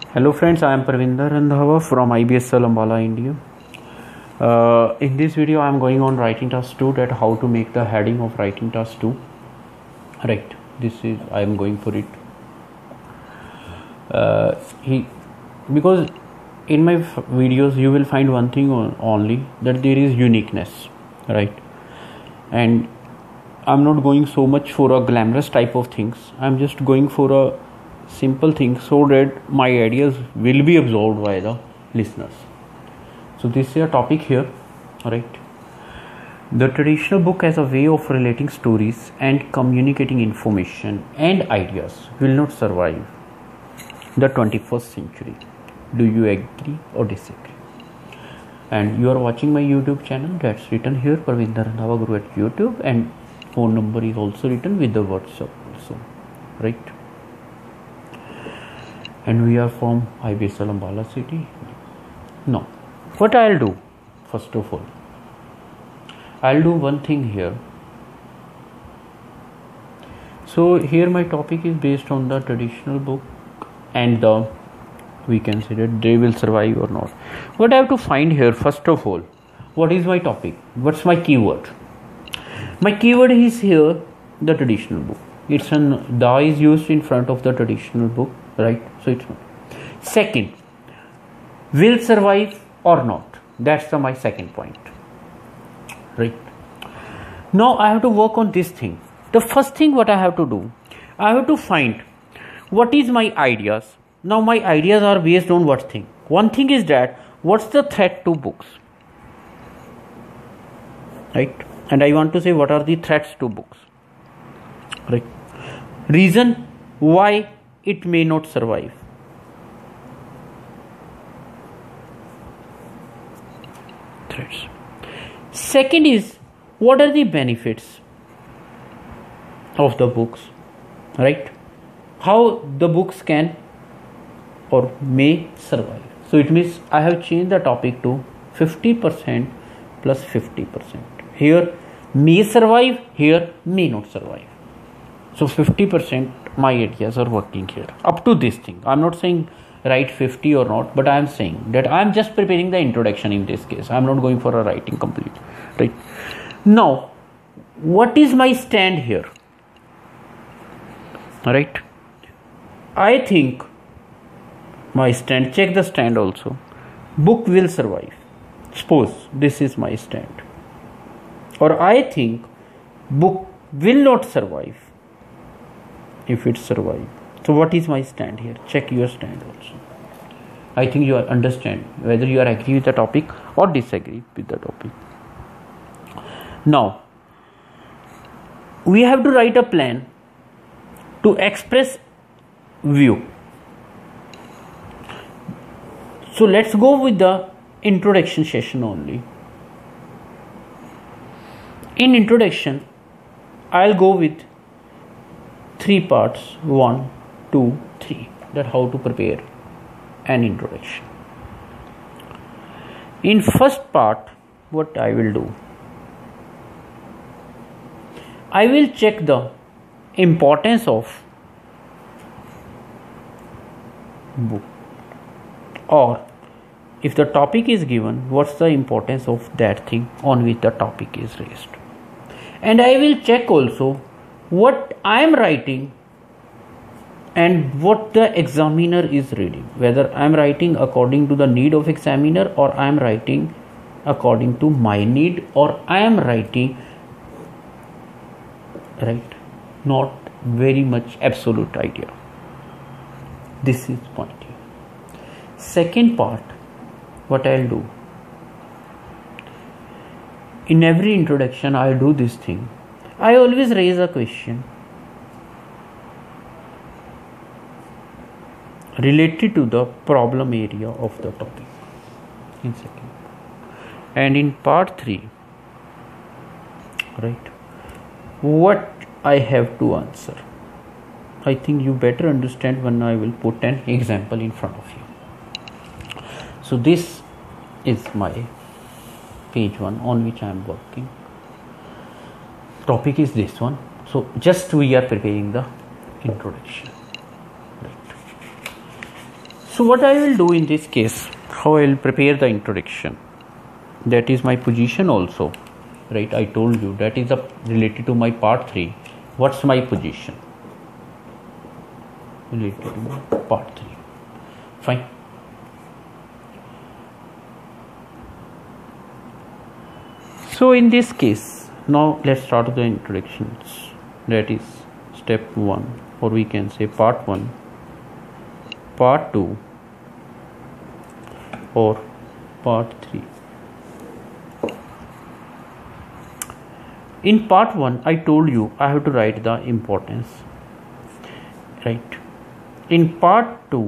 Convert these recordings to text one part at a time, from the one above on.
Hello friends, I am Parvinder Randhawa from IBSL Ambala, India. In this video I am going on writing task 2, that how to make the heading of writing task 2. Right, this is I am going for it. Because in my videos you will find one thing only, that there is uniqueness, right? And I'm not going so much for a glamorous type of things. I'm just going for a simple thing so that my ideas will be absorbed by the listeners. So this is a topic here, right? The traditional book as a way of relating stories and communicating information and ideas will not survive the 21st century. Do you agree or disagree? And you are watching my YouTube channel, that's written here, Parvinder Randhawa Guru at YouTube, and phone number is also written with the WhatsApp also, right? And we are from IBSL Ambala city. Now, what I'll do, first of all, I'll do one thing here. So here my topic is based on the traditional book and we can say that they will survive or not. What I have to find here, first of all, what is my topic? What's my keyword? My keyword is here, the traditional book. It's an "the" is used in front of the traditional book, right? So it's one. Second, will survive or not? That's my second point, right? Now I have to work on this thing. The first thing what I have to do, I have to find what is my ideas. Now my ideas are based on what thing? One thing is that what's the threat to books, right? And I want to say what are the threats to books, right? Reason why it may not survive. Threats. Second is what are the benefits of the books, right? How the books can or may survive. So it means I have changed the topic to 50% plus 50%. Here may survive, here may not survive. So 50% my ideas are working here. Up to this thing. I'm not saying write 50 or not, but I am saying that I am just preparing the introduction in this case. I am not going for a writing complete. Right. Now, what is my stand here? Right. I think my stand, check the stand also. Book will survive. Suppose this is my stand. Or I think book will not survive if it survives. So what is my stand here? Check your stand also. I think you understand whether you are agree with the topic or disagree with the topic. Now, we have to write a plan to express view. So let's go with the introduction session only. In introduction, I'll go with 3 parts, 1, 2, 3, that how to prepare an introduction. In first part, what I will do, I will check the importance of book, or if the topic is given, what's the importance of that thing on which the topic is raised. And I will check also what I am writing and what the examiner is reading, whether I am writing according to the need of examiner, or I am writing according to my need, or I am writing right, not very much absolute idea. This is point here. Second part, what I'll do, in every introduction I'll do this thing. I always raise a question related to the problem area of the topic in second. And in part 3, right, what I have to answer. I think you better understand when I will put an example in front of you. So this is my page 1 on which I am working. Topic is this one. So just we are preparing the introduction. Right. So what I will do in this case, how I will prepare the introduction, that is my position also, right? I told you that is related to my part 3. What's my position related to my part 3? Fine. So in this case, now let's start the introductions. That is step 1, or we can say part 1, part 2, or part 3. In part 1, I told you I have to write the importance, right? In part 2,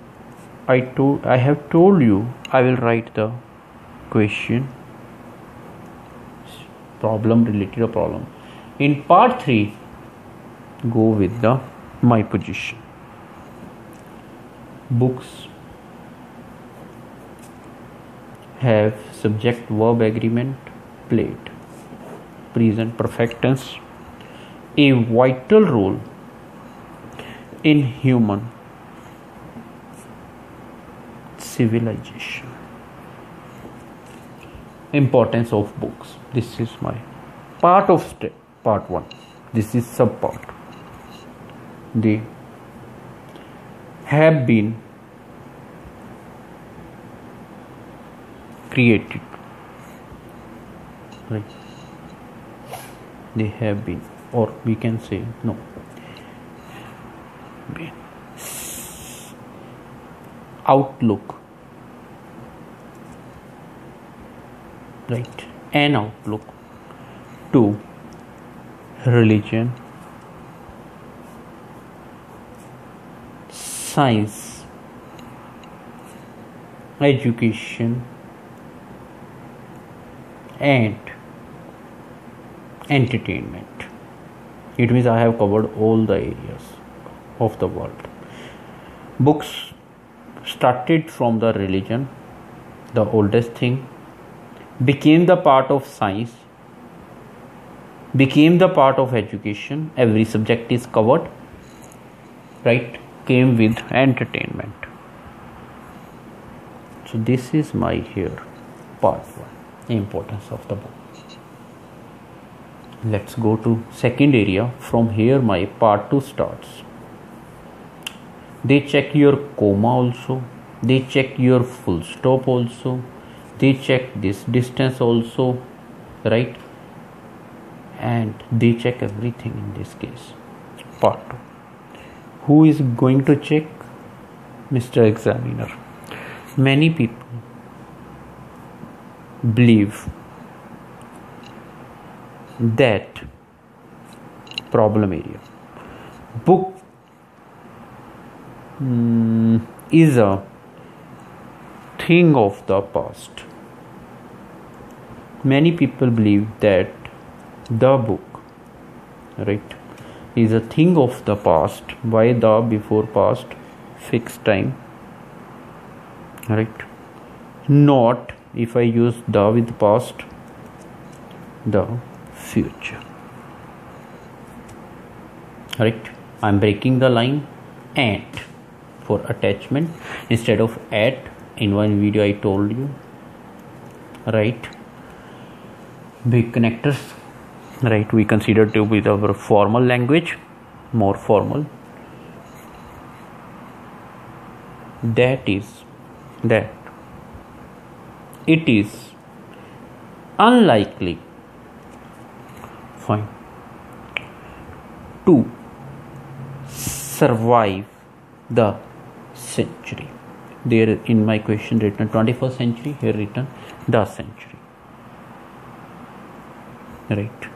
I have told you I will write the question, problem, related to problem. In part 3, go with the my position. Books have subject verb agreement, played, present perfect tense, a vital role in human civilization. Importance of books. This is my part of step part 1. This is sub part. They have been created, right? They have been, or we can say no, been. Outlook, right? An outlook to religion, science, education, and entertainment. It means I have covered all the areas of the world. Books started from the religion, the oldest thing, became the part of science, became the part of education. Every subject is covered, right? Came with entertainment. So this is my here part 1, importance of the book. Let's go to second area. From here my part 2 starts. They check your comma also, they check your full stop also, they check this distance also, right? And they check everything in this case. Part 2. Who is going to check? Mr. Examiner. Many people believe that problem area. Book is a thing of the past. Many people believe that the book, right, is a thing of the past. Why the before past? Fixed time, right? Not if I use the with past, the future, right? I'm breaking the line. And for attachment instead of at, in one video I told you, right? Big connectors, right? We consider to be our formal language, more formal. That is that it is unlikely, fine, to survive the century. There in my question written 21st century, here written the century, right?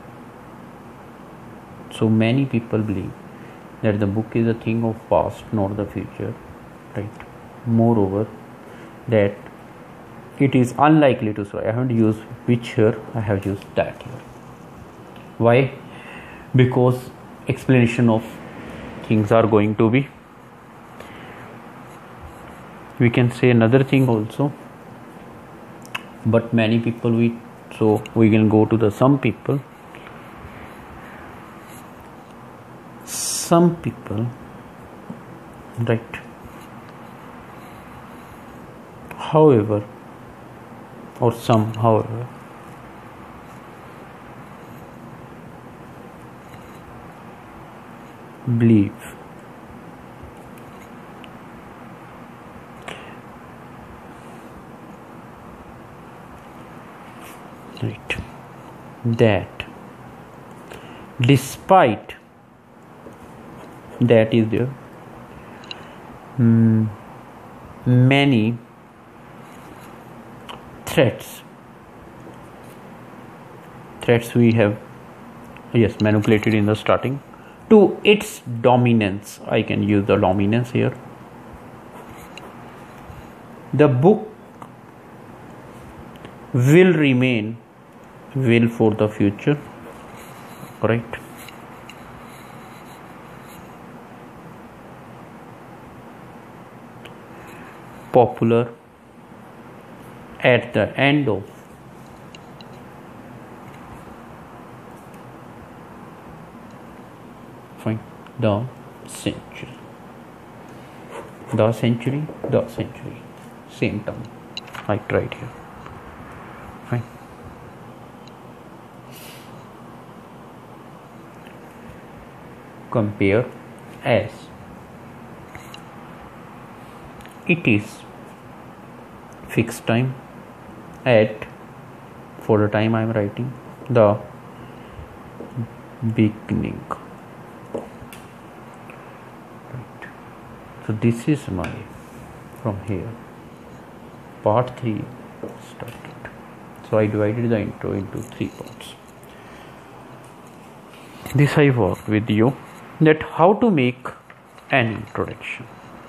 So many people believe that the book is a thing of past, not the future, right? Moreover, that it is unlikely to survive. I haven't used which here, I have used that here. Why? Because explanation of things are going to be, we can say another thing also, but many people so we can go to the some people, right? however, or some, however, believe right that despite that is there many threats we have manipulated in the starting to its dominance. I can use the dominance here. The book will remain for the future, right? Popular at the end of the century, same term, right here. Fine. Compare as it is fixed time at, for the time I am writing, the beginning. Right. So this is my, from here, part 3 started. So I divided the intro into 3 parts. This I worked with you, that how to make an introduction.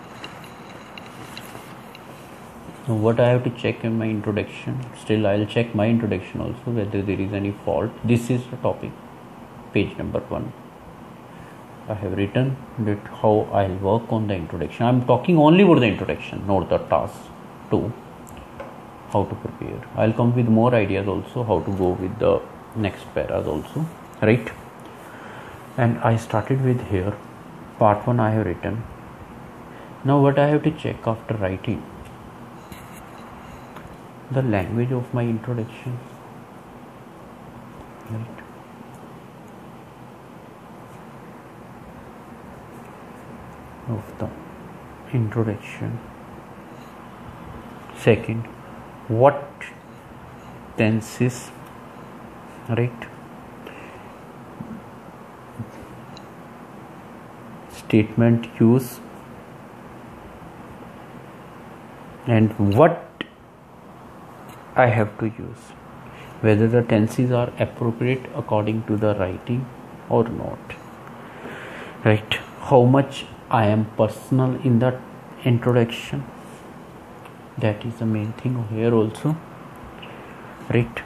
Now what I have to check in my introduction, still I will check my introduction also whether there is any fault. This is the topic, page number 1. I have written that how I will work on the introduction. I am talking only about the introduction, not the task 2. How to prepare. I will come with more ideas also, how to go with the next paras also, right? And I started with here, part 1 I have written. Now what I have to check after writing? The language of my introduction, right? Of the introduction. Second, what tenses, right? Statement use, and what I have to use, whether the tenses are appropriate according to the writing or not, right? How much I am personal in the introduction, that is the main thing here also, right?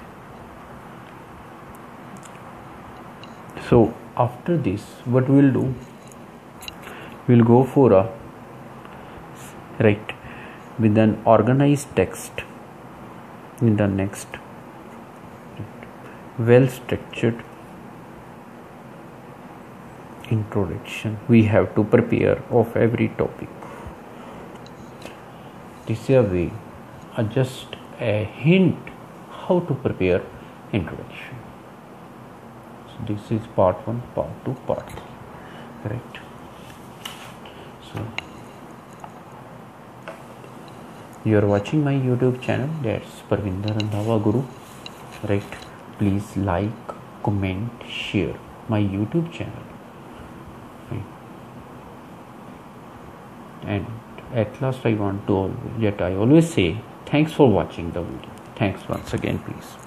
So after this, what we'll do, we'll go for a, right, with an organized text in the next, well structured introduction we have to prepare of every topic. This is a way, just a hint how to prepare introduction. So this is part 1, part 2, part 3, right? So you are watching my YouTube channel, that's Parvinder Randhawa Guru, right? Please like, comment, share my YouTube channel, right? And at last I want to always say thanks for watching the video. Thanks once again, please.